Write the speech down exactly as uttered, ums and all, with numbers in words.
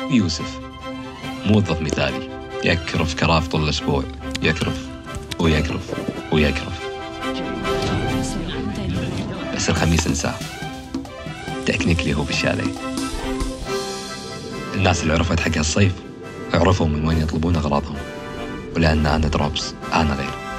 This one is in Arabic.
يوسف موظف مثالي يكرف كراف طول الأسبوع، يكرف ويكرف ويكرف، بس الخميس انساه. تكنيكلي هو بالشاليه. الناس اللي عرفت حق الصيف عرفوا من وين يطلبون أغراضهم، ولأن أنا دروبس أنا غير.